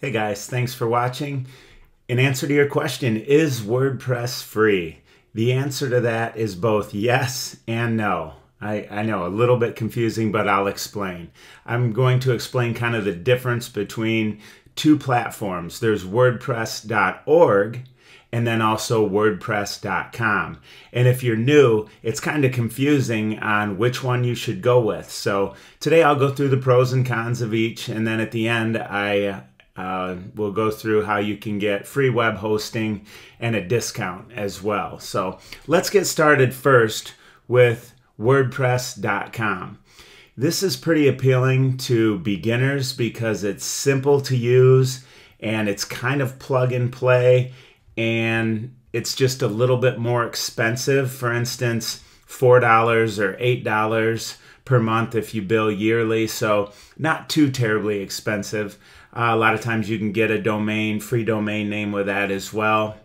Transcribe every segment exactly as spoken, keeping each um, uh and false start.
Hey guys, thanks for watching. In answer to your question, is WordPress free? The answer to that is both yes and no. I, I know, a little bit confusing, but I'll explain. I'm going to explain kind of the difference between two platforms. There's WordPress dot org and then also WordPress dot com. And if you're new, it's kind of confusing on which one you should go with. So today I'll go through the pros and cons of each, and then at the end I uh, will go through how you can get free web hosting and a discount as well. So let's get started first with WordPress dot com. This is pretty appealing to beginners because it's simple to use and it's kind of plug and play, and it's just a little bit more expensive. For instance, four dollars or eight dollars per month if you bill yearly, so not too terribly expensive. Uh, a lot of times you can get a domain, free domain name with that as well.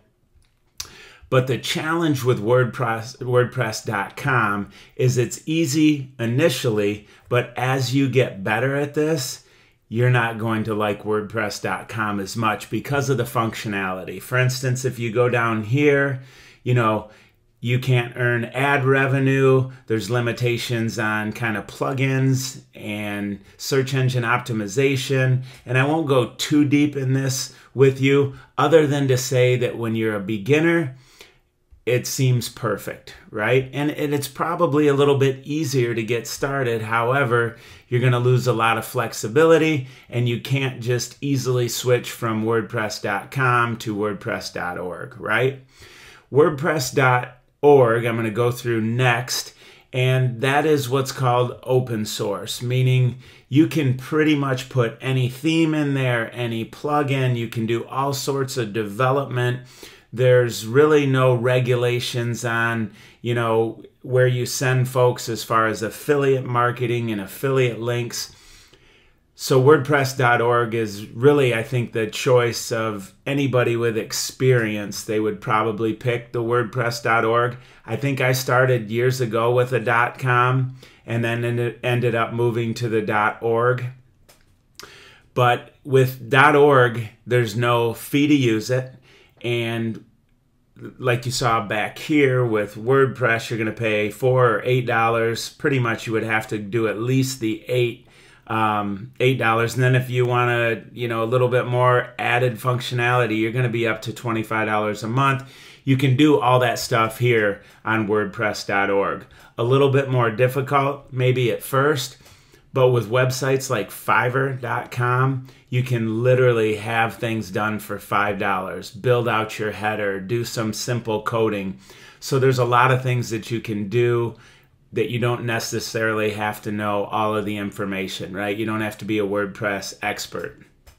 But the challenge with WordPress, WordPress dot com is it's easy initially, but as you get better at this, you're not going to like WordPress dot com as much because of the functionality. For instance, if you go down here, you know, you can't earn ad revenue. There's limitations on kind of plugins and search engine optimization. And I won't go too deep in this with you, other than to say that when you're a beginner, it seems perfect, right? And, and it's probably a little bit easier to get started. However, you're going to lose a lot of flexibility, and you can't just easily switch from WordPress dot com to WordPress dot org, right? WordPress dot org, I'm going to go through next, and that is what's called open source, meaning you can pretty much put any theme in there, any plugin, you can do all sorts of development. There's really no regulations on, you know, where you send folks as far as affiliate marketing and affiliate links. So WordPress dot org is really, I think, the choice of anybody with experience. They would probably pick the WordPress dot org. I think I started years ago with a .com and then ended up moving to the .org. But with .org, there's no fee to use it. And like you saw back here with WordPress, you're going to pay four or eight dollars. Pretty much, you would have to do at least the eight um, eight dollars. And then if you want to, you know, a little bit more added functionality, you're going to be up to twenty-five dollars a month. You can do all that stuff here on WordPress dot org. A little bit more difficult, maybe at first. But with websites like Fiverr dot com, you can literally have things done for five dollars, build out your header, do some simple coding. So there's a lot of things that you can do that you don't necessarily have to know all of the information, right? You don't have to be a WordPress expert.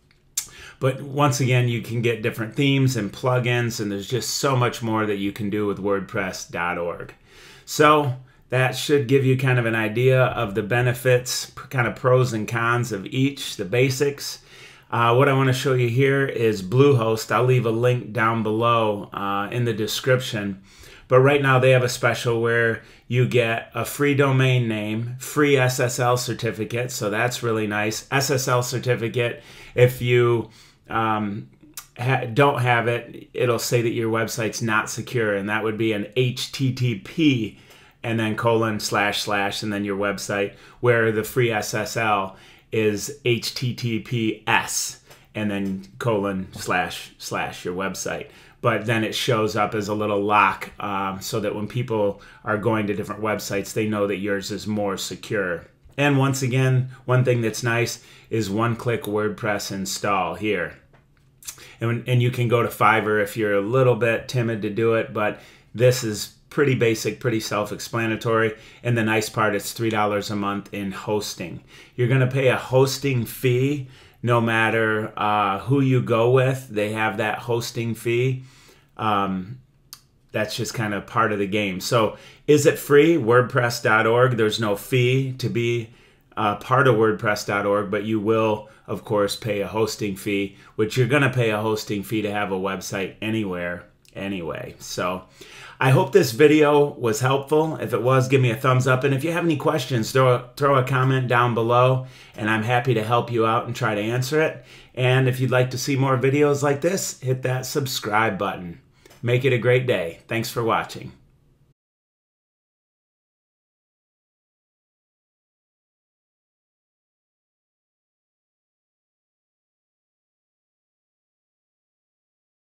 But once again, you can get different themes and plugins, and there's just so much more that you can do with WordPress dot org. So that should give you kind of an idea of the benefits, kind of pros and cons of each, the basics. Uh, what I want to show you here is Bluehost. I'll leave a link down below uh, in the description. But right now they have a special where you get a free domain name, free S S L certificate, so that's really nice. S S L certificate, if you um, ha don't have it, it'll say that your website's not secure, and that would be an H T T P and then colon slash slash and then your website, where the free S S L is H T T P S and then colon slash slash your website. But then it shows up as a little lock um, so that when people are going to different websites, they know that yours is more secure. And once again, one thing that's nice is one-click WordPress install here. And, and you can go to Fiverr if you're a little bit timid to do it, but this is pretty basic, pretty self-explanatory. And the nice part, it's three dollars a month in hosting. You're going to pay a hosting fee no matter uh, who you go with. They have that hosting fee. Um, that's just kind of part of the game. So is it free? WordPress dot org, there's no fee to be uh, part of WordPress dot org, but you will, of course, pay a hosting fee, which you're going to pay a hosting fee to have a website anywhere anyway. So I hope this video was helpful. If it was, give me a thumbs up. And if you have any questions, throw a, throw a comment down below, and I'm happy to help you out and try to answer it. And if you'd like to see more videos like this, hit that subscribe button. Make it a great day. Thanks for watching.